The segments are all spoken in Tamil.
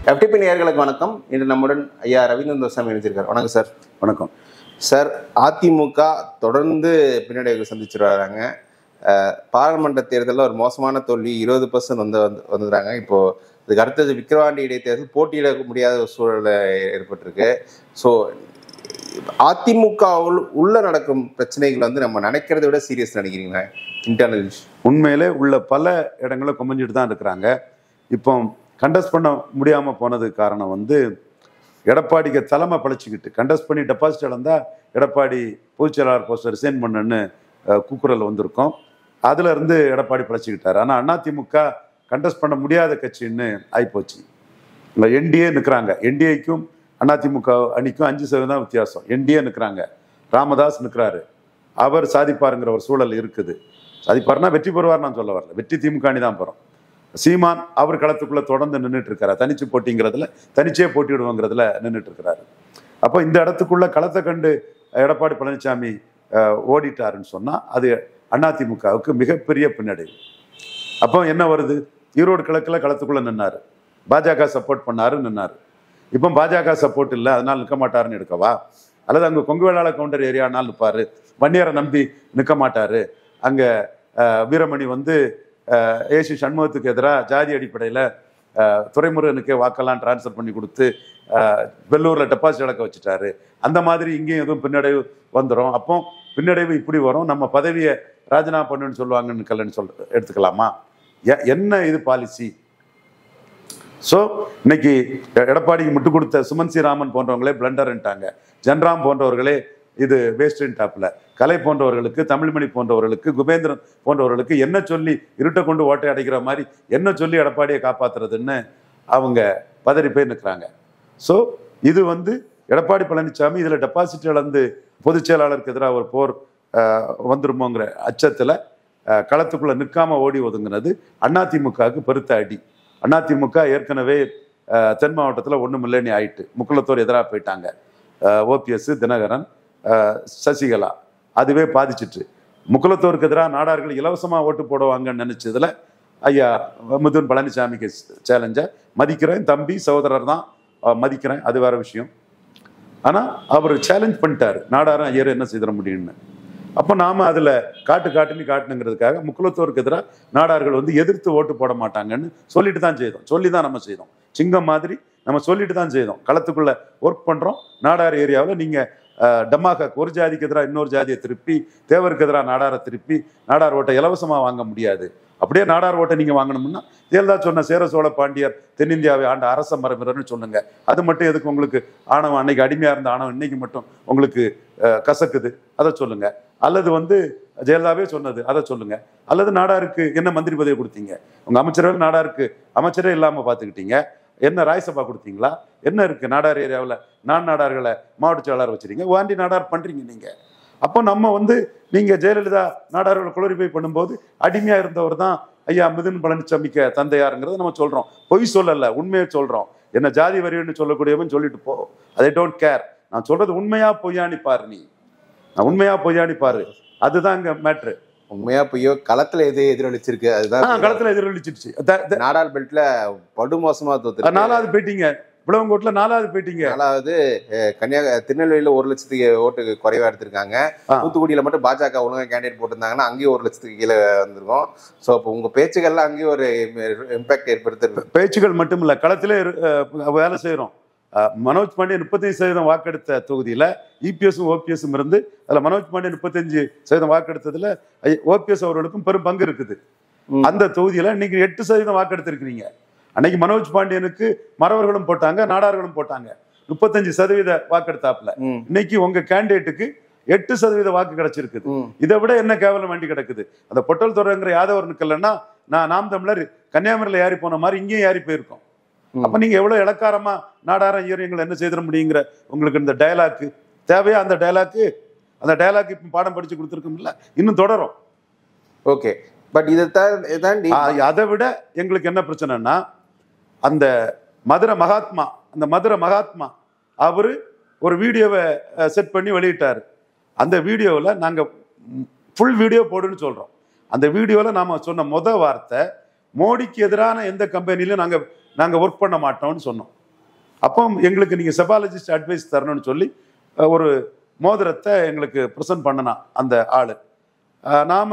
FTP நேயர்களுக்கு வணக்கம். இன்று நம்முடன் ஐயா ரவீந்திரன் தோசாமி இணைஞ்சிருக்கார். வணக்கம் சார். வணக்கம் சார். அதிமுக தொடர்ந்து பின்னடைவு சந்திச்சுட்டு வராங்க. பாராளுமன்ற தேர்தலில் ஒரு மோசமான தோல்வி 20% வந்துடுறாங்க. இப்போது இதுக்கு அடுத்தது விக்கிரவாண்டி இடைத்தேர்தல் போட்டியிட முடியாத ஒரு சூழல் ஏற்பட்டிருக்கு. ஸோ அதிமுக உள்ள நடக்கும் பிரச்சனைகள் நம்ம நினைக்கிறத விட சீரியஸ் நினைக்கிறீங்களா? இன்டர்னல் உண்மையிலே உள்ள பல இடங்களும் குமிஞ்சிட்டு தான் இருக்கிறாங்க. இப்போ கண்டஸ்ட் பண்ண முடியாமல் போனதுக்கு காரணம் எடப்பாடிக்கு தலைமை பழிச்சுக்கிட்டு கண்டஸ்ட் பண்ணி டெபாசிட் இழந்தால் எடப்பாடி பொதுச்செயலாளர் போஸ்டர் ரிசைன் பண்ணுன்னு கூக்குரல் வந்திருக்கும். அதுல இருந்து எடப்பாடி பழிச்சுக்கிட்டார். ஆனால் அதிமுக கண்டஸ்ட் பண்ண முடியாத கட்சின்னு ஆகிப்போச்சு. இல்லை, என்டிஏ நிற்கிறாங்க. என்டிஏக்கும் அதிமுக அணிக்கும் 5% வித்தியாசம். என்டிஏ நிற்கிறாங்க, ராமதாஸ் நிற்கிறாரு. அவர் சாதிப்பாருங்கிற ஒரு சூழல் இருக்குது. சாதிப்பாருன்னா வெற்றி பெறுவார் நான் சொல்ல வரல, வெற்றி திமுக அணி தான் பெறும். சீமான் அவர் களத்துக்குள்ள தொடர்ந்து நின்றுட்டு இருக்காரு. தனிச்சு போட்டிங்கிறதுல தனிச்சே போட்டியிடுவோங்கிறதுல நின்றுட்டு இருக்கிறாரு. அப்போ இந்த இடத்துக்குள்ள களத்தை கண்டு எடப்பாடி பழனிசாமி ஓடிட்டாருன்னு சொன்னா அது அதிமுகவுக்கு மிகப்பெரிய பின்னடைவு. அப்போ என்ன வருது? ஈரோடு கிழக்குல களத்துக்குள்ள நின்னாரு, பாஜக சப்போர்ட் பண்ணாரு, நின்னாரு. இப்போ பாஜக சப்போர்ட் இல்லை, அதனால நிற்க மாட்டாருன்னு எடுக்கவா? அல்லது அங்கே கொங்கு வேளாள கவுண்டர் ஏரியானால் நிற்பாரு, வன்னியரை நம்பி நிற்க மாட்டாரு. அங்கே வீரமணி ஏசி சண்முகத்துக்கு எதிராக ஜாதி அடிப்படையில் துரைமுருகனுக்கே வாக்கெல்லாம் டிரான்ஸ்ஃபர் பண்ணி கொடுத்து வெள்ளூரில் டெபாசிட் இழக்க வச்சுட்டாரு. அந்த மாதிரி இங்கேயும் எதுவும் பின்னடைவு வந்துடும். அப்போ பின்னடைவு இப்படி வரும். நம்ம பதவியை ராஜினாமா பண்ணுன்னு சொல்லுவாங்கன்னு எடுத்துக்கலாமா? என்ன இது பாலிசி? ஸோ இன்னைக்கு எடப்பாடிக்கு முட்டு கொடுத்த சுமன் சி ராமன் போன்றவங்களே பிளண்டர்ன்ட்டாங்க. ஜன்ராம் போன்றவர்களே இது வேஸ்டின் டாப்ல. கலை போன்றவர்களுக்கு, தமிழ்மணி போன்றவர்களுக்கு, குபேந்திரன் போன்றவர்களுக்கு என்ன சொல்லி இருட்டை கொண்டு ஓட்டை அடைக்கிற மாதிரி என்ன சொல்லி எடப்பாடியை காப்பாத்துறதுன்னு அவங்க பதறி போய் நிற்கிறாங்க. ஸோ இது எடப்பாடி பழனிசாமி இதில் டெபாசிட் இழந்து பொதுச் செயலாளருக்கு எதிராக ஒரு போர் வந்துருமோங்கிற அச்சத்தில் களத்துக்குள்ள நிற்காம ஓடி ஒதுங்கினது அதிமுகவுக்கு பெருத்த அடி. அதிமுக ஏற்கனவே தென் மாவட்டத்தில் ஒன்றும் இல்லைன்னு ஆயிட்டு முக்குளத்தோர் எதிராக போயிட்டாங்க. ஓபிஎஸ், தினகரன், சசிகலா அதுவே பாதிச்சிட்டு. முக்குளத்தோருக்கு எதிராக நாடார்கள் இலவசமாக ஓட்டு போடுவாங்கன்னு நினைச்சதுல ஐயா மிதுன் பழனிசாமிக்கு சேலஞ்ச மதிக்கிறேன். தம்பி சகோதரர் தான், மதிக்கிறேன், அது வேற விஷயம். ஆனால் அவர் சேலஞ்ச் பண்ணிட்டாரு, நாடாரும் ஐயர் என்ன செய்திட முடியும்னு. அப்போ நாம அதில் காட்டுன்னு காட்டணுங்கிறதுக்காக முக்குளத்தோருக்கு எதிராக நாடார்கள் எதிர்த்து ஓட்டு போட மாட்டாங்கன்னு சொல்லிட்டு தான் செய்தோம். சொல்லி தான் நம்ம செய்தோம். சிங்கம் மாதிரி நம்ம சொல்லிட்டு தான் செய்தோம். களத்துக்குள்ள ஒர்க் பண்ணுறோம். நாடார் ஏரியாவில் நீங்கள் டமாக ஒரு ஜாதிக்கு எதிராக இன்னொரு ஜாதியை திருப்பி, தேவருக்கு எதிராக நாடாரை திருப்பி நாடார் ஓட்டை இலவசமாக வாங்க முடியாது. அப்படியே நாடார் ஓட்டை நீங்கள் வாங்கணும்னா ஜெயலலிதா சொன்ன சேர சோழ பாண்டியர் தென்னிந்தியாவை ஆண்ட அரச மரபினர்னு சொல்லுங்க. அது மட்டும் எதுக்கு உங்களுக்கு ஆணவம்? அன்னைக்கு அடிமையாக இருந்த ஆணவம் இன்னைக்கு மட்டும் உங்களுக்கு கசக்குது, அதை சொல்லுங்க. அல்லது ஜெயலலிதாவே சொன்னது அதை சொல்லுங்க. அல்லது நாடாருக்கு என்ன மந்திரி பதவி கொடுத்தீங்க? உங்க அமைச்சர்கள் நாடாருக்கு அமைச்சரே இல்லாமல் பார்த்துக்கிட்டீங்க. என்ன ராய்சபா கொடுத்தீங்களா? என்ன இருக்கு நாடார் ஏரியாவில்? நாடார்களை மாவட்ட செயலாளர் வச்சிருக்கீங்க, வாண்டி நாடார் பண்றீங்க நீங்க. அப்போ நம்ம நீங்க ஜெயலலிதா நாடார்களை குளோரிஃபை பண்ணும்போது அடிமையா இருந்தவர் தான் ஐயா மிதுன் பழனிசாமிக்கு தந்தையாருங்கிறத நம்ம சொல்றோம். பொய் சொல்லல, உண்மையை சொல்றோம். என்ன ஜாதி வரின்னு சொல்லக்கூடியவன் சொல்லிட்டு போ, அதை டோன்ட் கேர். நான் சொல்றது உண்மையா பொய்யானி பாரு. நான் உண்மையா பொய்யானி பாரு, அதுதான் இங்க மேட்ரு. உண்மையா பொய்யோ களத்துல எதிரொலிச்சிருக்கு. அதுதான் களத்துல எதிரொலிச்சிருச்சு. நாடார் பெல்ட்ல படுமோசமா தோத்து 4வது போயிட்டீங்க, விளவங்கோட்டில் 4வது போயிட்டீங்க. 4வது திருநெல்வேலியில 1 லட்சத்துக்கு ஓட்டுக்கு குறைவா எடுத்திருக்காங்க. தூத்துக்குடியில மட்டும் பாஜக ஒழுங்கா கேண்டிடேட் போட்டிருந்தாங்கன்னா அங்கேயும் 1 லட்சத்துக்கு கீழே வந்திருக்கும். ஸோ இப்போ உங்க பேச்சுகள்லாம் அங்கேயும் ஒரு இம்பாக்ட் ஏற்படுத்திருக்கு. பேச்சுகள் மட்டும் இல்ல, களத்திலே வேலை செய்யறோம். மனோஜ் பாண்டிய 35% வாக்கெடுத்த தொகுதியில இபிஎஸும் ஓபிஎஸும் இருந்து அதுல மனோஜ் பாண்டிய 35% வாக்கெடுத்ததுல ஓபிஎஸ் அவர்களுக்கும் பெரும் பங்கு இருக்குது. அந்த தொகுதியில இன்னைக்கு 8% வாக்கெடுத்திருக்கிறீங்க. அன்னைக்கு மனோஜ் பாண்டியனுக்கு மறவர்களும் போட்டாங்க, நாடார்களும் போட்டாங்க. 35% வாக்கெடுத்தாப்புல இன்னைக்கு உங்க கேண்டிடேட்டுக்கு 8% வாக்கு கிடைச்சிருக்குது. இதை விட என்ன கேவலம் வேண்டி கிடக்குது? அந்த பொட்டல் தொடர்ங்கிற யாதவர் நிக்கலன்னா நாம் தமிழர் கன்னியாகுமரியில ஏறி போன மாதிரி இங்கேயும் ஏறி போயிருக்கோம். அப்ப நீங்க எவ்வளவு இலக்காரமா நாடாரம் ஈரங்களை என்ன செய்திட முடியுங்கிற உங்களுக்கு இந்த டயலாக்கு தேவையா? அந்த டயலாக் இப்ப பாடம் படிச்சு கொடுத்துருக்கோம்ல, இன்னும் தொடரும். ஓகே, பட் இதை அதை விட எங்களுக்கு என்ன பிரச்சனைன்னா, அந்த மதுரை மகாத்மா அவரு ஒரு வீடியோவை செட் பண்ணி வெளியிட்டாரு. அந்த வீடியோவில் நாங்க ஃபுல் வீடியோ போடுன்னு சொல்றோம். அந்த வீடியோவில் நாம சொன்ன வார்த்தை, மோடிக்கு எதிரான எந்த கம்பெனிலும் நாங்க ஒர்க் பண்ண மாட்டோம்னு சொன்னோம். அப்போ எங்களுக்கு நீங்கள் செபாலஜிஸ்ட் அட்வைஸ் தரணும்னு சொல்லி ஒரு மோதிரத்தை எங்களுக்கு ப்ரெசென்ட் பண்ணனா அந்த ஆள். நாம்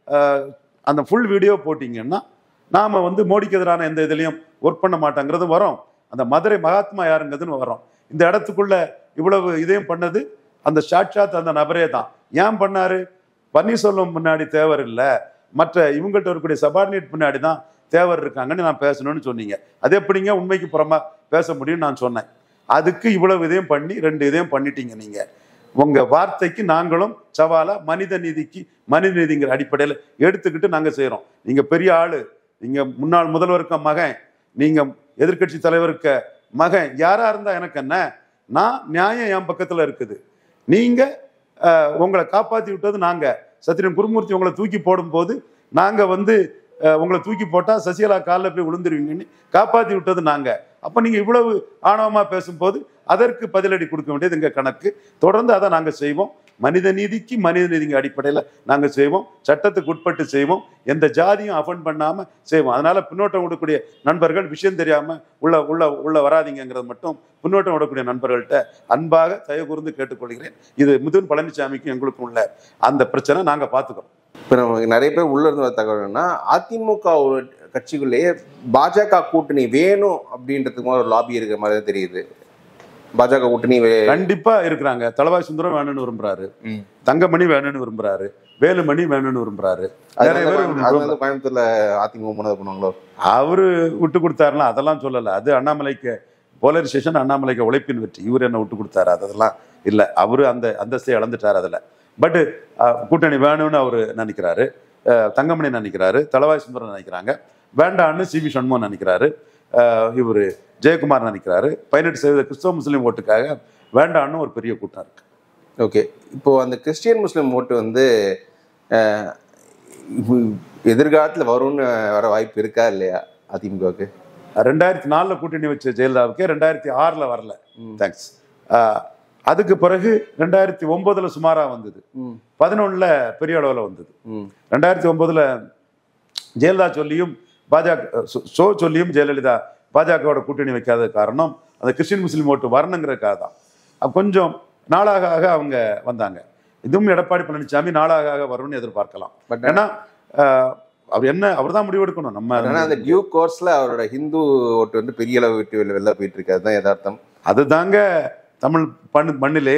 அந்த ஃபுல் வீடியோ போட்டிங்கன்னா நாம் வந்து மோடிக்கு எதிரான எந்த இதுலேயும் ஒர்க் பண்ண மாட்டோங்கிறது வரும். அந்த மதுரை மகாத்மா யாருங்கிறதுன்னு வரும். இந்த இடத்துக்குள்ள இவ்வளவு இதையும் பண்ணது அந்த சாட்சாத் அந்த நபரே தான். ஏன் பண்ணாரு? பன்னீர்செல்வம் முன்னாடி தேவர் இல்லை, மற்ற இவங்கள்ட்ட இருக்கக்கூடிய சபார்டினேட் முன்னாடி தான் தேவர் இருக்காங்கன்னு நான் பேசணும்னு சொன்னீங்க. அது எப்படிங்க உண்மைக்கு புறமா பேச முடியும்னு நான் சொன்னேன். அதுக்கு இவ்வளவு இதையும் பண்ணி 2 இதையும் பண்ணிட்டீங்க. நீங்க உங்க வார்த்தைக்கு நாங்களும் சவாலா மனித நீதிங்கிற அடிப்படையில் எடுத்துக்கிட்டு நாங்க செய்யறோம். நீங்க பெரிய ஆளு, நீங்க முன்னாள் முதல்வருக்கு மகன், நீங்க எதிர்கட்சி தலைவருக்கு மகன், யாரா இருந்தா எனக்கு என்ன? நான் நியாயம் என் பக்கத்துல இருக்குது. நீங்க உங்களை காப்பாத்தி விட்டது நாங்க. சத்திரன் குருமூர்த்தி உங்களை தூக்கி போடும்போது நாங்க வந்து உங்களை தூக்கி போட்டா சசிகலா காலில் போய் விழுந்துருவீங்கன்னு காப்பாத்தி விட்டது நாங்க. அப்ப நீங்க இவ்வளவு ஆணவமா பேசும்போது அதற்கு பதிலடி கொடுக்க வேண்டியது எங்க கணக்கு. தொடர்ந்து அதை நாங்க செய்வோம். மனித நீதிங்க அடிப்படையில் நாங்க செய்வோம். சட்டத்துக்கு உட்பட்டு செய்வோம். எந்த ஜாதியும் அஃபெண்ட் பண்ணாம செய்வோம். அதனால பின்னோட்டம் விடக்கூடிய நண்பர்கள் விஷயம் தெரியாம உள்ள வராதிங்கிறது மட்டும் பின்னோட்டம் விடக்கூடிய நண்பர்கள்ட்ட அன்பாக தயவு கூர்ந்து கேட்டுக்கொள்கிறேன். இது மிதுன் பழனிசாமிக்கும் எங்களுக்கும் உள்ள அந்த பிரச்சனை நாங்க பார்த்துக்கிறோம். இப்போ நமக்கு நிறைய பேர் உள்ள இருந்து தகவல்னா அதிமுக ஒரு கட்சிக்குள்ளேயே பாஜக கூட்டணி வேணும் அப்படின்றதுக்கு ஒரு லாபி இருக்கிற மாதிரி தான் தெரியுது. பாஜக கூட்டணி கண்டிப்பா இருக்கிறாங்க. தளவாய் சுந்தரம் வேணும்னு விரும்புறாரு, தங்கமணி வேணும்னு விரும்புறாரு, வேலுமணி வேணும்னு விரும்புறாரு. கோயம்புத்தூர்ல அதிமுக முன்னது பண்ணுவாங்களோ? அவரு விட்டு கொடுத்தாருலாம் அதெல்லாம் சொல்லல. அது அண்ணாமலைக்கு போலரைசேஷன், அண்ணாமலைக்கு உழைப்பின் வெற்றி. இவர் என்ன விட்டு கொடுத்தாரு? அதெல்லாம் இல்லை. அவரு அந்த அந்தஸ்தை இழந்துட்டார் அதுல. பட் கூட்டணி வேணும்னு அவரு நினைக்கிறாரு, தங்கமணி நினைக்கிறாரு, தளவாய் சுந்தரம் நினைக்கிறாங்க, வேண்டான்னு சிவி சண்முகம் நினைக்கிறாரு, இவர் ஜெயக்குமார் நினைக்கிறாரு. 18% கிறிஸ்தவ முஸ்லீம் ஓட்டுக்காக வேண்டான்னு ஒரு பெரிய கூட்டம் இருக்கு. ஓகே, இப்போ அந்த கிறிஸ்டியன் முஸ்லீம் ஓட்டு வந்து எதிர்காலத்தில் வரும்னு வர வாய்ப்பு இருக்கா இல்லையா அதிமுகவுக்கு? 2004 கூட்டணி வச்ச ஜெயலலிதாவுக்கு 2006 வரல. தேங்க்ஸ். அதுக்கு பிறகு 2009 சுமாரா வந்தது, 2011 பெரிய அளவில் வந்தது. 2009 ஜெயலலிதா சொல்லியும் பாஜக சொல்லியும் ஜெயலலிதா பாஜகவோட கூட்டணி வைக்காத காரணம் அந்த கிறிஸ்டின் முஸ்லீம் ஓட்டு வரணுங்கிறதுக்காக தான். கொஞ்சம் நாளாக அவங்க வந்தாங்க. இதுவும் எடப்பாடி பழனிசாமி நாளாக வரும்னு எதிர்பார்க்கலாம். பட் ஏன்னா அவர் தான் முடிவெடுக்கணும். நம்ம அந்த டியூ கோர்ஸ்ல அவரோட ஹிந்து ஓட்டு வந்து பெரிய அளவு விட்டு வெளில போயிட்டு இருக்காது தான் யதார்த்தம். அதுதாங்க தமிழ் மண்ணிலே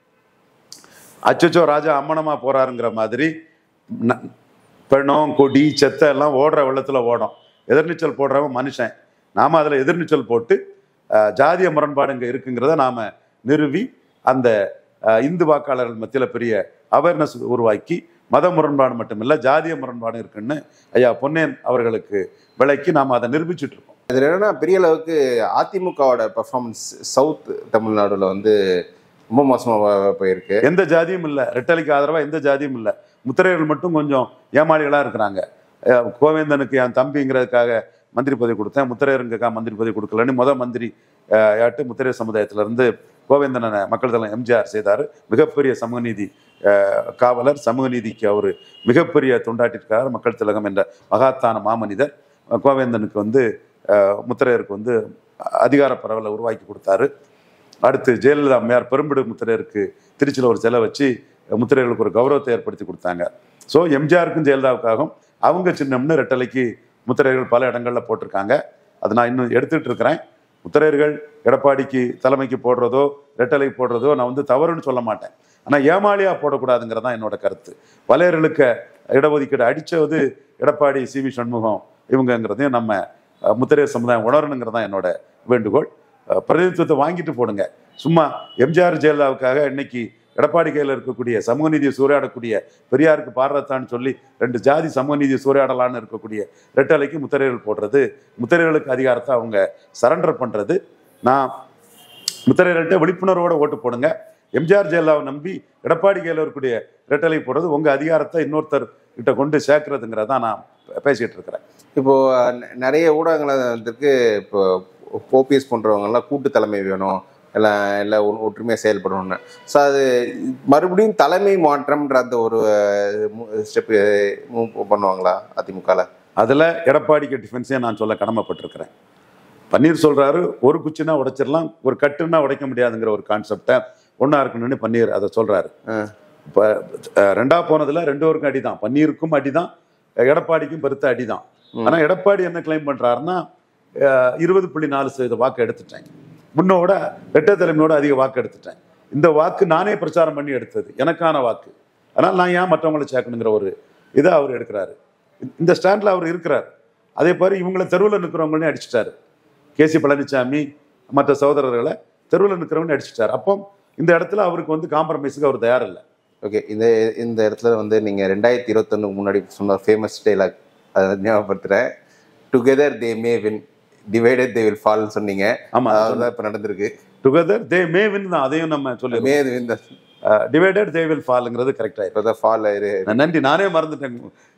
அச்சச்சோ ராஜா அம்மனமா போறாருங்கிற மாதிரி பெணம் கொடி செத்த எல்லாம் ஓடுற வெள்ளத்துல ஓடும். எதிர்நீச்சல் போடுறவன் மனுஷன். நாம அதுல எதிர்நீச்சல் போட்டு ஜாதிய முரண்பாடு இங்க இருக்குங்கிறத நாம நிறுவி அந்த இந்து வாக்காளர்கள் மத்தியில பெரிய அவேர்னஸ் உருவாக்கி மத முரண்பாடு மட்டும் இல்லை ஜாதிய முரண்பாடு இருக்குன்னு ஐயா பொன்னேன் அவர்களுக்கு விளக்கி நாம அதை நிரூபிச்சுட்டு இருக்கோம். இதில் என்னன்னா பெரிய அளவுக்கு அதிமுகவோட பெர்ஃபார்மன்ஸ் சவுத் தமிழ்நாடுல வந்து ரொம்ப மோசமாக போயிருக்கு. எந்த ஜாதியும் இல்லை, ரெட்டலைக்கு ஆதரவா எந்த ஜாதியும் இல்லை. முத்திரையர்கள் மட்டும் கொஞ்சம் ஏமாளிகளா இருக்கிறாங்க. கோவேந்தனுக்கு என் தம்பிங்கிறதுக்காக மந்திரி பதவி கொடுத்தேன், முத்திரையருக்காக மந்திரி பதவி கொடுக்கலன்னு மந்திரி யாட்டு முத்திரையர் சமுதாயத்திலிருந்து கோவேந்தனை மக்கள் தலைவர் எம்ஜிஆர் செய்தார். மிகப்பெரிய சமூக நீதி காவலர், சமூக நீதிக்கு அவர் மிகப்பெரிய தொண்டாட்டிருக்கிறார். மக்கள் திலகம் என்ற மகாத்தான மாமனிதர். கோவேந்தனுக்கு வந்து முத்திரையருக்கு வந்து அதிகார பரவலை உருவாக்கி கொடுத்தாரு. அடுத்து ஜெயலலிதா அம்மையார் பெரும்பிடு முத்திரையருக்கு திருச்சியில் ஒரு செலை வச்சு முத்திரையர்களுக்கு ஒரு கௌரவத்தை ஏற்படுத்தி கொடுத்தாங்க. ஸோ எம்ஜிஆருக்கும் ஜெயலலிதாவுக்காகவும் அவங்க சின்னம்னு ரெட்டலைக்கு முத்திரையர்கள் பல இடங்கள்ல போட்டிருக்காங்க. அதை நான் இன்னும் எடுத்துட்டு இருக்கிறேன். முத்திரையர்கள் எடப்பாடிக்கு தலைமைக்கு போடுறதோ ரெட்டலைக்கு போடுறதோ நான் வந்து தவறுன்னு சொல்ல மாட்டேன். ஆனால் ஏமாளியா போடக்கூடாதுங்கிறதான் என்னோட கருத்து. வலையர்களுக்கு இடஒதுக்கீடு அடிச்சது எடப்பாடி சிவி சண்முகம் இவங்கிறதையும் நம்ம முத்திரையர் சமுதாயம் உணரணுங்கிறதான் என்னோட வேண்டுகோள். பிரதிநிதித்துவத்தை வாங்கிட்டு போடுங்க. சும்மா எம்ஜிஆர் ஜெயலலிதாவுக்காக இன்னைக்கு எடப்பாடி கையில் இருக்கக்கூடிய சமூக நீதியை சூறையாடக்கூடிய பெரியாருக்கு பாரதான்னு சொல்லி 2 ஜாதி சமூக நீதியை சூறையாடலான்னு இருக்கக்கூடிய ரெட்டலைக்கு முத்திரையர்கள் போடுறது, முத்திரையர்களுக்கு அதிகாரத்தை அவங்க சரண்டர் பண்றது. நான் முத்திரையர்கள்ட்ட விழிப்புணர்வோட ஓட்டு போடுங்க. எம்ஜிஆர் ஜெயலலிதாவை நம்பி எடப்பாடி கையில் இருக்கக்கூடிய ரெட்டலை போடுறது உங்க அதிகாரத்தை இன்னொருத்தர் கிட்ட கொண்டு சேர்க்கறதுங்கிறதான் நான் பேசிட்டு இருக்கிறேன். இப்போ நிறைய ஊடகங்களுக்கு இப்போ ஓபிஎஸ் போன்றவங்கலாம் கூட்டு தலைமை வேணும், எல்லாம் ஒற்றுமையாக செயல்படணும்னு. ஸோ அது மறுபடியும் தலைமை மாற்றம்ன்ற அந்த ஒரு ஸ்டெப்பு மூவ் பண்ணுவாங்களா அதிமுகவில்? அதில் எடப்பாடிக்கு டிஃபென்ஸே நான் சொல்ல கடமைப்பட்டிருக்கிறேன். பன்னீர் சொல்றாரு ஒரு குச்சினா உடைச்சிடலாம், ஒரு கட்டுன்னா உடைக்க முடியாதுங்கிற ஒரு கான்செப்டை ஒன்றா இருக்கணும்னு பன்னீர் அதை சொல்றாரு. இப்போ ரெண்டா போனதுல ரெண்டு பேருக்கும் அடிதான், பன்னீருக்கும் அடிதான், எடப்பாடிக்கும் பெருத்த அடிதான். ஆனால் எடப்பாடி என்ன கிளைம் பண்றாருன்னா 20.4% வாக்கு எடுத்துட்டேன், முன்னோட ரெட்டை தலைமையோட அதிக வாக்கு எடுத்துட்டேன், இந்த வாக்கு நானே பிரச்சாரம் பண்ணி எடுத்தது, எனக்கான வாக்கு, அதனால் நான் ஏன் மற்றவங்களை சேர்க்கணுங்கிற ஒரு இதை அவர் எடுக்கிறாரு. இந்த ஸ்டாண்டில் அவர் இருக்கிறார். அதே மாதிரி இவங்களை தெருவில் நிற்கிறவங்களையும் அடிச்சிட்டாரு. கேசி பழனிசாமி மற்ற சகோதரர்களை தெருவில் நிற்கிறவங்க அடிச்சிட்டாரு. அப்போ இந்த இடத்துல அவருக்கு வந்து காம்ப்ரமைஸுக்கு அவர் தயார் இல்லை. ஓகே, இந்த இடத்துல வந்து நீங்கள் 2021 முன்னாடி சொன்ன ஃபேமஸ் டைலாக் அதை ஞாபகப்படுத்துகிறேன். Together they may win, divided they will ஃபால்னு சொன்னீங்க. ஆமாம், அதுதான் இப்போ நடந்திருக்கு. டுகெதர் தே மே வின் தான், அதையும் நம்ம சொல்லி மே வின் தான், டிவைடட் தே வில் ஃபால்ங்கிறது கரெக்டாக இப்போ தான் ஃபால் ஆயிரு. நன்றி, நானே மறந்துட்டேன்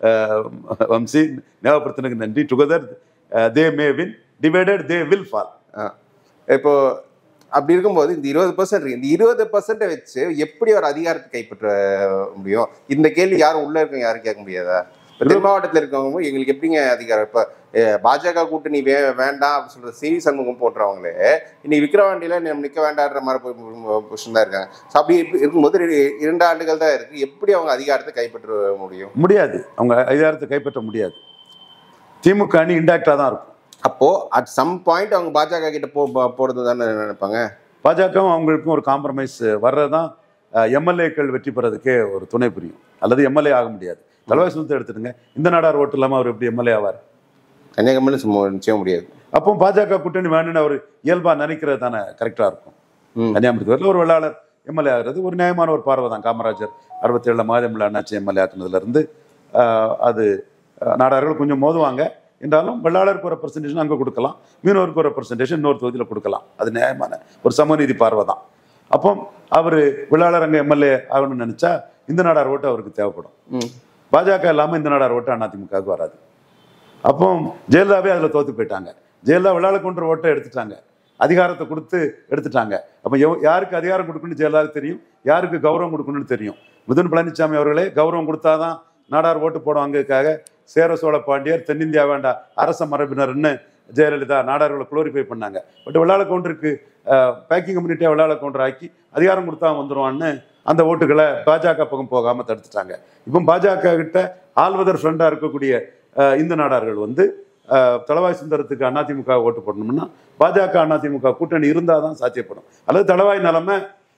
வம்சி, ஞாபகப்படுத்தினுக்கு நன்றி. Together they may win, divided they will fall. இப்போ அப்படி இருக்கும்போது இந்த 20% இருக்கு, இந்த 20% வச்சு எப்படி ஒரு அதிகாரத்தை கைப்பற்ற முடியும்? இந்த கேள்வி யாரும் உள்ள இருக்க யாரும் கேட்க முடியாதா? தென் மாவட்டத்தில் இருக்கவங்க எங்களுக்கு எப்படிங்க அதிகாரம்? இப்போ பாஜக கூட்டணி வேண்டாம் அப்படின்னு சொல்ற சிவி சண்முகம் போட்டுறவங்களே இன்னைக்கு விக்கிரவாண்டியில நிற்க வேண்டான்ற மாதிரி பொசிஷன் தான் இருக்காங்க. அப்படி இருக்கும்போது 2 ஆண்டுகள் தான் இருக்கு, எப்படி அவங்க அதிகாரத்தை கைப்பற்ற முடியும்? முடியாது, அவங்க அதிகாரத்தை கைப்பற்ற முடியாது. திமுக அணி இன்டாக்டா தான் இருக்கும். அப்போ அட் சம் பாயிண்ட் அவங்க பாஜக கிட்ட போறது தானே நினைப்பாங்க. பாஜகவும் அவங்களுக்கும் ஒரு காம்ப்ரமைஸ் வர்றதுதான் எம்எல்ஏக்கள் வெற்றி பெறதுக்கே ஒரு துணை புரியும், அல்லது எம்எல்ஏ ஆக முடியாது. தலைவாய் சுத்தம் எடுத்துடுங்க, இந்த நாடார் ஓட்டு இல்லாமல் அவர் எப்படி எம்எல்ஏ ஆவார்? கன்னியாகுமரி நிச்சய முடியாது. அப்போ பாஜக கூட்டணி வேணும்னு அவர் இயல்பா நினைக்கிறது தானே கரெக்டா இருக்கும். கன்னியாகுமரி ஒரு வெள்ளாளர் எம்எல்ஏ ஆகிறது ஒரு நியாயமான ஒரு பார்வை தான். காமராஜர் 67 மாதமில்ல அண்ணாச்சி எம்எல்ஏ ஆக்குனதுல இருந்து அது நாடார்கள் கொஞ்சம் மோதுவாங்க என்றாலும் வெள்ளாளருக்கு ஒரு ரெப்ரசன்டேஷன் அங்கே கொடுக்கலாம், மீனவருக்கு ஒரு ரெப்ரசன்டேஷன் இன்னொரு தொகுதியில் கொடுக்கலாம். அது நியாயமான ஒரு சமநீதி பார்வை தான். அப்போ அவர் வெள்ளாளர் அங்கே எம்எல்ஏ ஆகணும்னு நினைச்சா இந்த நாடார் ஓட்டு அவருக்கு தேவைப்படும். பாஜக இல்லாமல் இந்த நாடார் ஓட்டு அதிமுகவுக்கு வராது. அப்போ ஜெயலலிதாவே அதில் தோத்து போயிட்டாங்க. ஜெயலலிதா வெள்ளாள கொன்ற ஓட்டை எடுத்துட்டாங்க, அதிகாரத்தை கொடுத்து எடுத்துட்டாங்க. அப்போ யாருக்கு அதிகாரம் கொடுக்கணும்னு ஜெயலலிதாவுக்கு தெரியும், யாருக்கு கௌரவம் கொடுக்கணும்னு தெரியும். மிதுன் பழனிசாமி அவர்களே கௌரவம் கொடுத்தாதான் நாடார் ஓட்டு போடுவாங்கக்காக சேர சோழ பாண்டியர் தென்னிந்தியா வேண்டா அரச மரபினர்னு ஜெயலலிதா நாடார்களை குளோரிஃபை பண்ணாங்க. பட் வெள்ளாள கவுண்டருக்கு பேக்கிங் கம்யூனிட்டியாக வெள்ளாள கவுண்டர் ஆக்கி அதிகாரம் கொடுத்தா வந்துடுவான்னு அந்த ஓட்டுகளை பாஜக பக்கம் போகாமல் தடுத்துட்டாங்க. இப்போ பாஜக கிட்ட ஆல்வதர் ஃப்ரெண்டாக இருக்கக்கூடிய இந்த நாடார்கள் வந்து தளவாய் சுந்தரத்துக்கு அதிமுக ஓட்டு போடணும்னா பாஜக அதிமுக கூட்டணி இருந்தால் தான் சாத்தியப்படும். அல்லது தளவாய் நிலைமை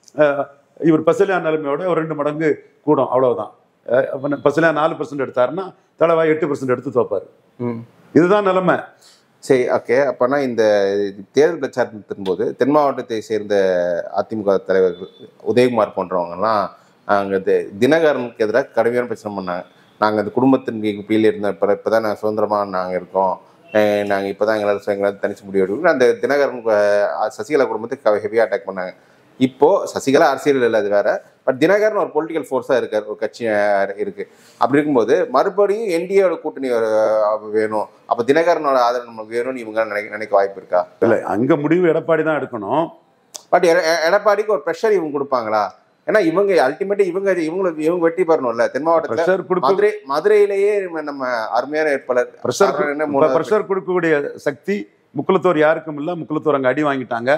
இவர் பசலியான் நிலைமையோட ஒரு 2 மடங்கு கூடும், அவ்வளவுதான். பசலியான் 4% எடுத்தாருன்னா தளவாய் 8% எடுத்து தோப்பாரு. இதுதான் நிலைமை. சரி, ஓகே. அப்போனா இந்த தேர்தல் பிரச்சாரத்தின் போது தென் மாவட்டத்தை சேர்ந்த அதிமுக தலைவர்கள் உதயகுமார் போன்றவங்கலாம் அங்கே தினகரனுக்கு எதிராக கடுமையான பிரச்சனை பண்ணாங்க. நாங்கள் அந்த குடும்பத்தின் கீழே இருந்தோம், இப்போ தான் நாங்கள் சுதந்திரமாக நாங்கள் இருக்கோம், நாங்கள் இப்போ தான் எங்களால் தனிச்சு முடிவு அந்த தினகரன் சசிகலா குடும்பத்தை ஹெவியாக அட்டாக் பண்ணாங்க. இப்போது சசிகலா அரசியல் இல்லை, அது வேற. பட் தினகரன் ஒரு பொலிட்டிக்கல் ஃபோர்ஸாக இருக்கார், ஒரு கட்சி இருக்குது. அப்படி இருக்கும்போது மறுபடியும் என்டிஏவோட கூட்டணி வேணும், அப்போ தினகரனோட ஆதரவு நமக்கு வேணும்னு இவங்க நினைக்க வாய்ப்பு இருக்கா? இல்லை, அங்கே முடிவு எடப்பாடி தான் எடுக்கணும். பட் எடப்பாடிக்கு ஒரு ப்ரெஷர் இவங்க கொடுப்பாங்களா? ஏன்னா இவங்க அல்டிமேட்டா இவங்க வெற்றி பெறணும்ல. தென் மாவட்டத்தில் மதுரையிலேயே நம்ம அருமையான வேட்பாளர் ப்ரெஷர் கொடுக்கக்கூடிய சக்தி முக்குளத்தோர் யாருக்கும் இல்லை. முக்குளத்தோர் அங்கே அடி வாங்கிட்டாங்க.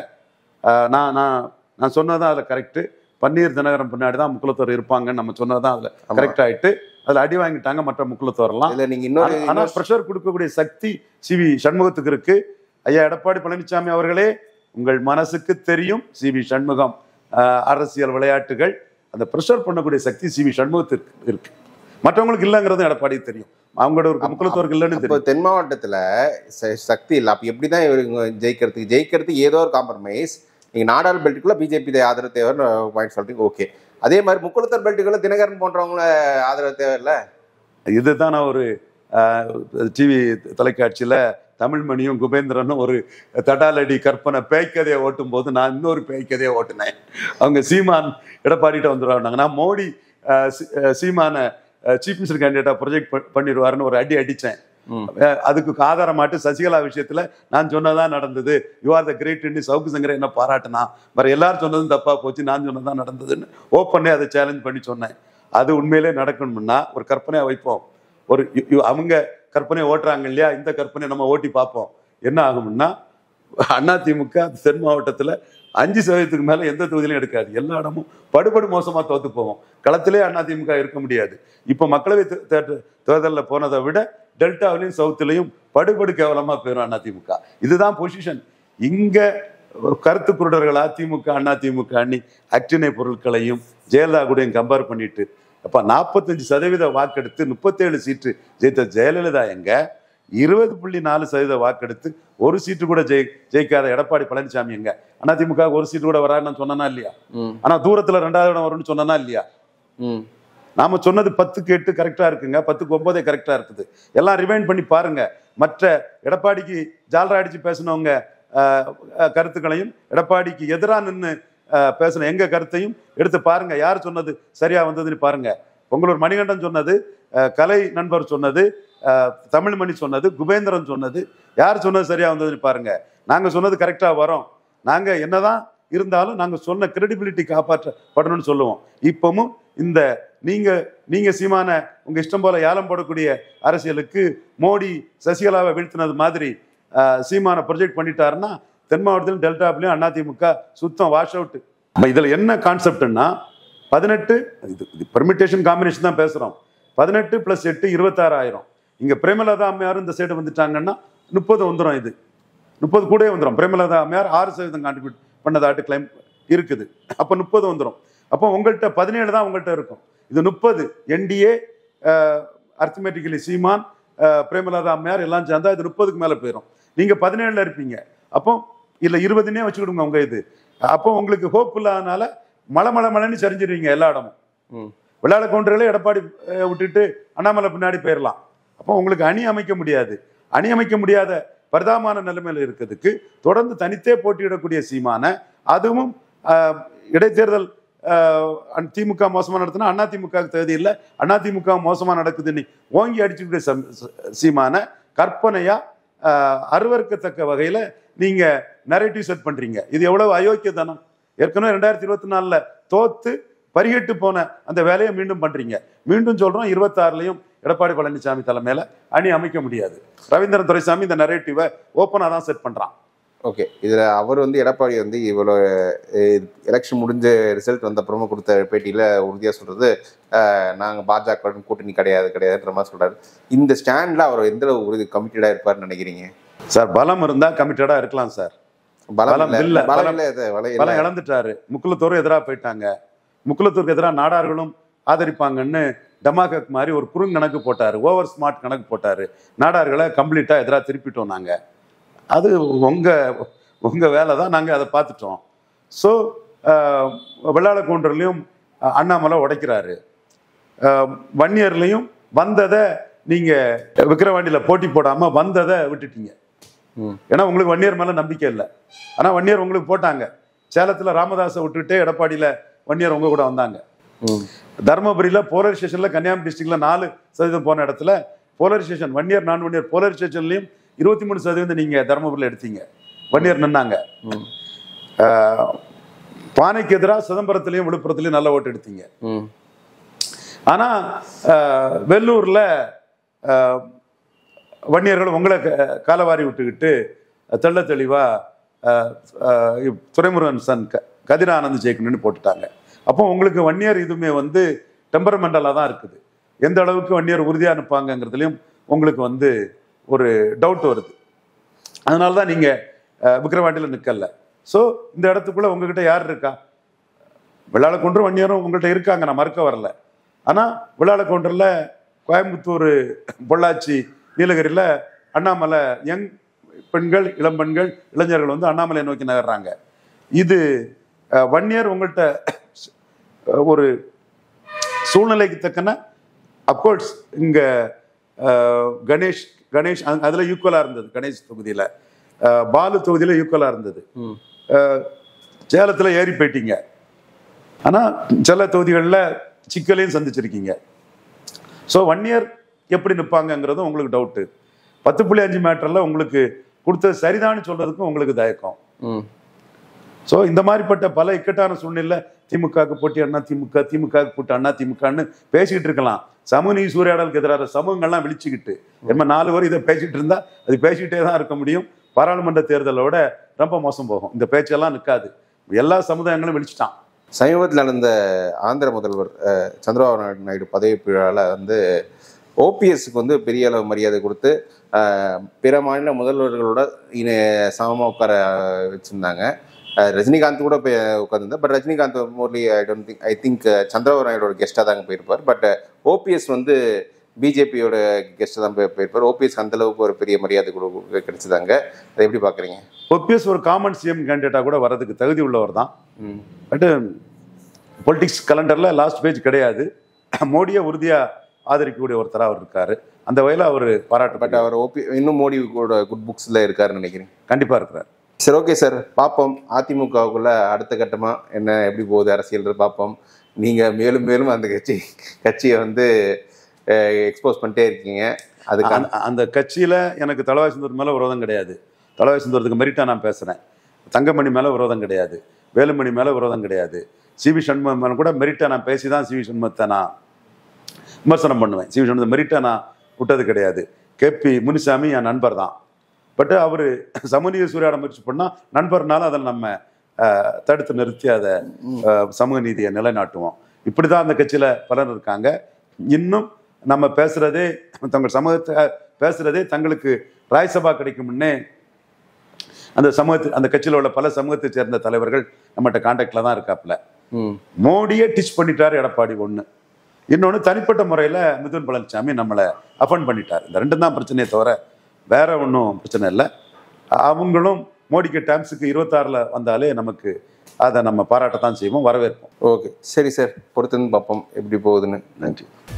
நான் சொன்னதான் அதில் கரெக்டு. பன்னீர் தினகரன் பின்னாடி தான் முக்குளத்தோர் இருப்பாங்கன்னு நம்ம சொன்னதான் அதில் கரெக்ட் ஆகிட்டு அதில் அடி வாங்கிட்டாங்க மற்ற முக்குளத்தோரெல்லாம். இல்லை நீங்கள் இன்னொரு ஆனால் ப்ரெஷர் கொடுக்கக்கூடிய சக்தி சிவி சண்முகத்துக்கு இருக்கு. ஐயா எடப்பாடி பழனிசாமி அவர்களே, உங்கள் மனசுக்கு தெரியும் சிவி சண்முகம் அரசியல் விளையாட்டுகள், அந்த ப்ரெஷர் பண்ணக்கூடிய சக்தி சிவி சண்முகத்திற்கு இருக்கு, மற்றவங்களுக்கு இல்லைங்கிறது எடப்பாடிக்கு தெரியும், அவங்களோட ஒரு முக்குளத்தோருக்கு இல்லைன்னு தெரியும். தென் மாவட்டத்தில் சக்தி இல்லை. அப்போ எப்படி தான் இவங்க ஜெயிக்கிறதுக்கு ஏதோ ஒரு காம்ப்ரமைஸ். நீங்கள் நாடார் பெல்ட்டுக்குள்ள பிஜேபி ஆதரவு தேவைன்னு பாயிண்ட் சொல்றீங்க, ஓகே. அதே மாதிரி முக்குளத்தூர் பெல்ட்டுக்குள்ள தினகரன் போன்றவங்கள ஆதரவு தேவை இல்லை. இதுதான் நான் ஒரு டிவி தொலைக்காட்சியில் தமிழ்மணியும் குபேந்திரனும் ஒரு தடாலடி கற்பனை பேய்க்கதையை ஓட்டும் போது நான் இன்னொரு பேய்க்கதையை ஓட்டினேன். அவங்க சீமான் எடப்பாடிட்ட வந்துடுவாங்க, நான் மோடி சீமான சீஃப் மினிஸ்டர் கேண்டிடேட்டா ப்ரொஜெக்ட் பண்ணிடுவாருன்னு ஒரு அடித்தேன். அதுக்கு ஆதாரமாட்டு சசிகலா விஷயத்துல நான் சொன்னதான் நடந்தது, யூ ஆர் த கிரேட்னு சவுக்கு சங்கரை என்ன பாராட்டினா, வேற எல்லாரும் சொன்னதும் தப்பா போச்சு, நான் சொன்னதான் நடந்ததுன்னு ஓப்பனே அதை சேலஞ்ச் பண்ணி சொன்னேன். அது உண்மையிலே நடக்கணும்னா ஒரு கற்பனையா வைப்போம், ஒரு அவங்க கற்பனையை ஓட்டுறாங்க இல்லையா, இந்த கற்பனையை நம்ம ஓட்டி பார்ப்போம். என்ன ஆகும்னா அதிமுக தென் மாவட்டத்துல 5% மேல எந்த தொகுதியிலும் எடுக்காது. எல்லா இடமும் படுபடு மோசமா தோத்து போவோம். களத்திலே அதிமுக இருக்க முடியாது. இப்ப மக்களவை தேர்தலில் போனதை விட டெல்டாவிலையும் சவுத்துலையும் படுபடு கேவலமா போயிடும் அதிமுக. இதுதான் பொசிஷன். இங்க கருத்து குருடர்கள் அதிமுக அணி அக்டினை பொருட்களையும் ஜெயலலிதா கூடயும் கம்பேர் பண்ணிட்டு அப்ப 45% வாக்கெடுத்து 37 சீட்டு ஜெயித்த ஜெயலலிதா எங்க 20.4% வாக்கெடுத்து ஒரு சீட்டு கூட ஜெயிக்காத எடப்பாடி பழனிசாமி எங்க? அதிமுக ஒரு சீட்டு கூட வரான்னு சொன்னா இல்லையா? ஆனா தூரத்துல 2வது இடம் வரும்னு சொன்னா இல்லையா? நாம சொன்னது 10க்கு 8 கரெக்டா இருக்குங்க, 10க்கு 9 கரெக்டா இருக்குது. எல்லாம் ரிவைண்ட் பண்ணி பாருங்க. மற்ற எடப்பாடிக்கு ஜால்ரா அடிச்சு பேசினவங்க கருத்துக்களையும் எடப்பாடிக்கு எதிராக நின்று பேசின எங்க கருத்தையும் எடுத்து பாருங்க. யார் சொன்னது சரியா வந்ததுன்னு பாருங்க. பொங்கலூர் மணிகண்டன் சொன்னது, கலை நண்பர் சொன்னது, தமிழ்மணி சொன்னது, குபேந்திரன் சொன்னது, யார் சொன்னது சரியா வந்ததுன்னு பாருங்க. நாங்க சொன்னது கரெக்டா வரோம். நாங்க என்னதான் இருந்தாலும் நாங்க சொன்ன கிரெடிபிலிட்டி காப்பாற்றப்படணும்னு சொல்லுவோம். இப்பவும் இந்த நீங்க சீமான உங்க இஷ்டம் போல ஏலம் போடக்கூடிய அரசியலுக்கு மோடி சசிகலாவை வீழ்த்தினது மாதிரி சீமான ப்ரொஜெக்ட் பண்ணிட்டாருன்னா தென் மாவட்டத்திலும் டெல்டாப்லையும் அதிமுக சுத்தம் வாஷ் அவுட். இதுல என்ன கான்செப்ட்னா 18 இது பெர்மிட்டேஷன் காம்பினேஷன் தான் பேசுறோம். 18 + 8 26,000. இங்க பிரேமலதா அம்மையார் இந்த சைடு வந்துட்டாங்கன்னா 30 வந்துடும். இது 30 கூட வந்துடும். பிரேமலதா அம்மையார் 6% கான்ட்ரிபியூட் பண்ணதாட்டு கிளைம் இருக்குது. அப்ப 30 வந்துடும். அப்போ உங்கள்கிட்ட 17 தான் உங்கள்கிட்ட இருக்கும். இது 30 என்டிஏ அர்த்தமேட்டிக்கலி சீமான் பிரேமலதா அம்மையார் எல்லாம் சேர்ந்தா இது 30க்கு மேல போயிடும். நீங்க 17ல இருப்பீங்க. அப்போ இல்ல 20னே வச்சுக்கிடுங்க உங்க இது. அப்போ உங்களுக்கு ஹோப் இல்லாதனால மலைன்னு சரிஞ்சிருவீங்க எல்லா இடமும். விளையாட கவுண்டர்களே எடப்பாடி விட்டுட்டு அண்ணாமலை பின்னாடி போயிடலாம். அப்போ உங்களுக்கு அணி அமைக்க முடியாது. அணி அமைக்க முடியாத பரிதாபமான நிலைமையில இருக்கிறதுக்கு தொடர்ந்து தனித்தே போட்டியிடக்கூடிய சீமான, அதுவும் இடைத்தேர்தல் திமுக மோசமா நடத்தினா அதிமுக தகுதி இல்லை, அதிமுக மோசமா நடக்குதுன்னு ஓங்கி அடிச்சுக்கிட்டு சீமான கற்பனையா அருவருக்கத்தக்க வகையில நீங்க நரேட்டிவ் செட் பண்றீங்க. இது எவ்வளவு அயோக்கியத்தனம். ஏற்கனவே 2024 தோத்து பரிகெட்டு போன அந்த வேலையை மீண்டும் பண்றீங்க. மீண்டும் சொல்றோம் 26லயும் எடப்பாடி பழனிசாமி தலைமையில அணி அமைக்க முடியாது. ரவீந்திரன் துரைசாமி இந்த நரேட்டிவை ஓப்பனா தான் செட் பண்றான். ஓகே, இதுல அவர் எடப்பாடி இவ்வளோ எலெக்ஷன் முடிஞ்ச ரிசல்ட் வந்த அப்புறமா கொடுத்த பேட்டியில உறுதியா சொல்றது, நாங்க பாஜக கூட்டணி கிடையாதுன்ற மாதிரி சொல்றாரு. இந்த ஸ்டாண்ட்ல அவர் எந்த உறுதி கமிட்டடா இருப்பாருன்னு நினைக்கிறீங்க சார்? பலம் இருந்தா கமிட்டடா இருக்கலாம் சார். பலம் இல்ல, பலம் இழந்துட்டாரு. முக்குலத்தோரும் எதிராக போயிட்டாங்க. முக்குலத்தூருக்கு எதிராக நாடார்களும் ஆதரிப்பாங்கன்னு டமாகக் மாதிரி ஒரு குறுங்கணக்கு போட்டாரு, ஓவர் ஸ்மார்ட் கணக்கு போட்டாரு. நாடார்களை கம்ப்ளீட்டா எதிராக திருப்பிட்டோம் நாங்க. அது உங்க வேலை தான், நாங்க அதை பார்த்துட்டோம். ஸோ வெள்ளாள கவுண்டர்லையும் அண்ணாமலை உடைக்கிறாரு. வன்னியர்லையும் வந்ததை நீங்க விக்கிரவாண்டியில போட்டி போடாம வந்ததை விட்டுட்டீங்க. ஏன்னா உங்களுக்கு வன்னியர் மேல நம்பிக்கை இல்லை. ஆனா வன்னியர் உங்களுக்கு போட்டாங்க. சேலத்துல ராமதாஸை விட்டுட்டு எடப்பாடியில வன்னியர் உங்க கூட வந்தாங்க. தர்மபுரியில போலரைசேஷன்ல கன்னியாகுமரி டிஸ்ட்ரிக்ட்ல 4% போன இடத்துல போலரைசேஷன் வன்னியர் நான் வன்னியர் போலரைசேஷன்லயும் 23% நீங்க தர்மபுரியில எடுத்தீங்க. வன்னியர் நின்னாங்க. பானைக்கு எதிராக சிதம்பரத்திலையும் விழுப்புரத்திலையும் நல்ல ஓட்டு எடுத்தீங்க. ஆனா வெள்ளூர்ல வன்னியர்கள் உங்களை காலவாரி விட்டுக்கிட்டு தெள்ள தெளிவா துரைமுருகன் சன் கதிரானந்த் ஜெயிக்கணும்னு போட்டுட்டாங்க. அப்போ உங்களுக்கு வன்னியர் இதுவுமே டெம்பரமெண்டலாக தான் இருக்குது. எந்த அளவுக்கு வன்னியர் உறுதியாக நிற்பாங்கங்கிறதுலையும் உங்களுக்கு ஒரு டவுட் வருது. அதனால தான் நீங்கள் விக்கிரவாண்டியில் நிற்கல. ஸோ இந்த இடத்துக்குள்ள உங்ககிட்ட யார் இருக்கா? வெள்ளாள கவுண்டர் வன்னியரும் உங்கள்கிட்ட இருக்காங்க, நான் மறுக்க வரல. ஆனால் வெள்ளாள கவுண்டரில் கோயம்புத்தூர், பொள்ளாச்சி, நீலகிரியில் அண்ணாமலை யங் பெண்கள், இளம் பெண்கள், இளைஞர்கள் அண்ணாமலையை நோக்கி நகர்றாங்க. இது வன்னியர் உங்கள்கிட்ட ஒரு சூழ்நிலைக்கு தக்கன அப்கோர்ஸ் இங்க கணேஷ் அதுல ஈக்குவலா இருந்தது. கணேஷ் தொகுதியில, பாலு தொகுதியில ஈக்குவலா இருந்தது. சேலத்துல ஏறி போயிட்டீங்க. ஆனா சில தொகுதிகளில் சிக்கலையும் சந்திச்சிருக்கீங்க. ஸோ வன்னியர் எப்படி நிற்பாங்கங்கிறதும் உங்களுக்கு டவுட்டு. 10.5 மேட்டர்ல உங்களுக்கு கொடுத்தது சரிதான்னு சொல்றதுக்கும் உங்களுக்கு தயக்கம். ஸோ இந்த மாதிரிப்பட்ட பல இக்கட்டான சூழ்நிலை திமுகவுக்கு போட்டி திமுகவுக்கு போட்டி அதிமுகன்னு பேசிக்கிட்டு இருக்கலாம். சமூக நீதி சூறையாடலுக்கு எதிராக சமூகங்கள்லாம் விழிச்சுக்கிட்டு நம்ம 4 பேர் இதை பேசிட்டு இருந்தா அது பேசிக்கிட்டே தான் இருக்க முடியும். பாராளுமன்ற தேர்தலோட ரொம்ப மோசம் போகும். இந்த பேச்செல்லாம் நிற்காது. எல்லா சமுதாயங்களும் வெளிச்சிட்டான். சமீபத்தில் நடந்த ஆந்திர முதல்வர் சந்திரபாபு நாயுடு பதவியேற்பு விழாவில் வந்து ஓபிஎஸ்க்கு வந்து பெரிய அளவு மரியாதை கொடுத்து பிற மாநில முதல்வர்களோட சமமாக உட்கார வச்சுருந்தாங்க. ரஜினிகாந்த் கூட போய் உட்காந்துருந்தேன். But Rajinikanth mostly I think Chandrababu நாயுடோட கெஸ்ட்டாக தாங்க போயிருப்பார். பட் ஓபிஎஸ் வந்து பிஜேபியோட கெஸ்ட்டாக தான் போயிருப்பார். ஓபிஎஸ் அந்தளவுக்கு ஒரு பெரிய மரியாதை கிடைச்சதாங்க. அதை எப்படி பார்க்குறீங்க? ஓபிஎஸ் ஒரு காமன் சிஎம் கேண்டிடேட்டாக கூட வரதுக்கு தகுதி உள்ளவர் தான். பட் பொலிட்டிக்ஸ் கலண்டரில் லாஸ்ட் பேஜ் கிடையாது. மோடியை உறுதியாக ஆதரிக்கக்கூடிய ஒருத்தராக அவர் இருக்காரு. அந்த வகையில் அவர் பாராட்டு. பட் அவர் இன்னும் மோடி கூட குட் புக்ஸில் இருக்காருன்னு நினைக்கிறேன். கண்டிப்பாக இருக்கிறார். சரி, ஓகே சார், பார்ப்போம். அதிமுகவுக்குள்ள அடுத்த கட்டமாக என்ன எப்படி போகுது அரசியல் பார்ப்போம். நீங்கள் மேலும் மேலும் அந்த கட்சியை வந்து எக்ஸ்போஸ் பண்ணிட்டே இருக்கீங்க. அதுக்கு அந்த கட்சியில் எனக்கு தலவாய் சுந்தர் மேலே விரோதம் கிடையாது. தலவாய் சுந்தரத்துக்கு மெரிட்டாக நான் பேசுகிறேன். தங்கமணி மேலே விரோதம் கிடையாது. வேலுமணி மேலே விரோதம் கிடையாது. சிவி சண்முகம் மேலே கூட மெரிட்டாக நான் பேசி தான் சிவி சண்முகத்தை நான் விமர்சனம் பண்ணுவேன். சிவி சண்முகத்தை மெரிட்டாக நான் விட்டது கிடையாது. கேபி முனிசாமி என் நண்பர் தான். பட் அவர் சமூக சூறையாட முயற்சி பண்ணால் நண்பர்னால அதில் நம்ம தடுத்து நிறுத்தி அதை சமூக நீதியை நிலைநாட்டுவோம். இப்படி தான் அந்த கட்சியில் பலர் இருக்காங்க. இன்னும் நம்ம பேசுகிறதே தங்கள் சமூகத்தை பேசுகிறதே தங்களுக்கு ராஜ்யசபா கிடைக்கும்னே அந்த கட்சியில் உள்ள பல சமூகத்தை சேர்ந்த தலைவர்கள் நம்மகிட்ட கான்டாக்டில் தான் இருக்காப்புல. மோடியே டிச் பண்ணிட்டார் எடப்பாடி. ஒன்று. இன்னொன்று, தனிப்பட்ட முறையில் மிதுன் பழனிசாமி நம்மளை அஃபண்ட் பண்ணிட்டார். இந்த ரெண்டும் தான் பிரச்சனையை தவிர வேற ஒன்றும் பிரச்சனை இல்லை. அவங்களும் மோடிக்கு டேம்ஸுக்கு 26 வந்தாலே நமக்கு அதை நம்ம பாராட்டத்தான் செய்வோம், வரவேற்போம். ஓகே, சரி சார், பொறுத்துன்னு பார்ப்போம் எப்படி போகுதுன்னு. நன்றி.